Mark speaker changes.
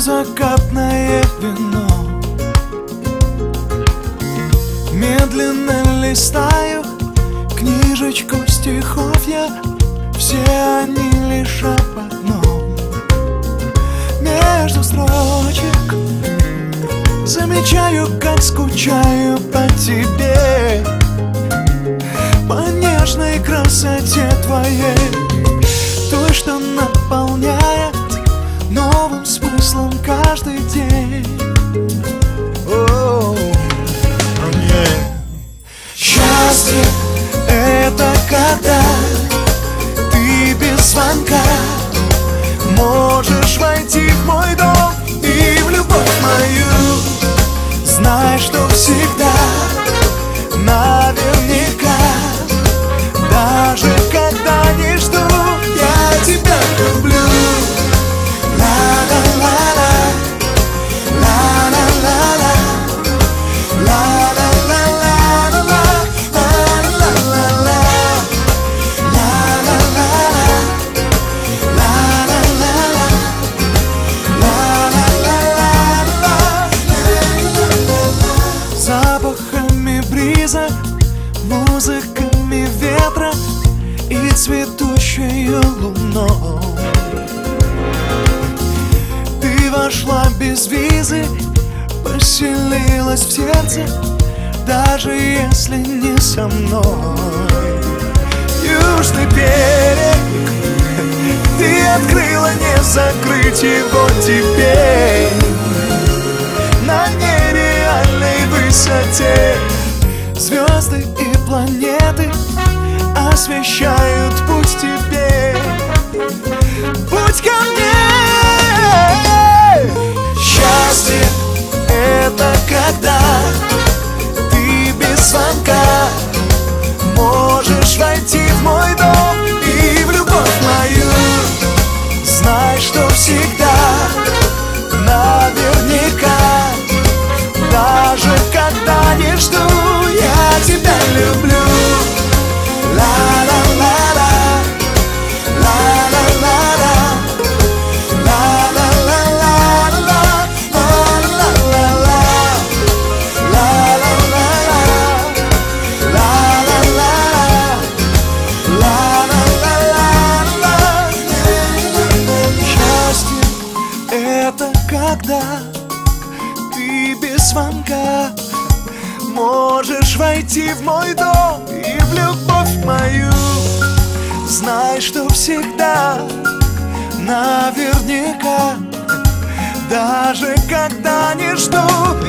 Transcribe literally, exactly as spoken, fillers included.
Speaker 1: закатное вино. Медленно листаю книжечку стихов я, все они лишь об одном. Между строчек замечаю, как скучаю по тебе, по нежной красоте твоей, той, что наполняет новым смыслом каждый день. О, yeah. Счастье — это когда ты без звонка можешь войти в мой дом и в любовь мою. Знай, что всегда, наверняка, даже когда не жду, я тебя люблю. Запахами бриза, музыками ветра и цветущей луной ты вошла без визы, поселилась в сердце, даже если не со мной. Южный берег ты открыла, не закрыть его теперь. На нереальной высоте звезды и планеты освещают путь тебе, путь ко мне. Счастье — это когда ты без звонка можешь войти в мой дом и в любовь мою. Знай, что всегда, наверняка, даже когда не жду, я тебя люблю. Ла-ла-ла-ла, ла-ла-ла-ла, ла-ла-ла-ла, ла-ла-ла-ла, ла-ла-ла-ла. Счастье — это когда ты без звонка можешь войти в мой дом и в любовь мою. Знай, что всегда, наверняка, даже когда не жду,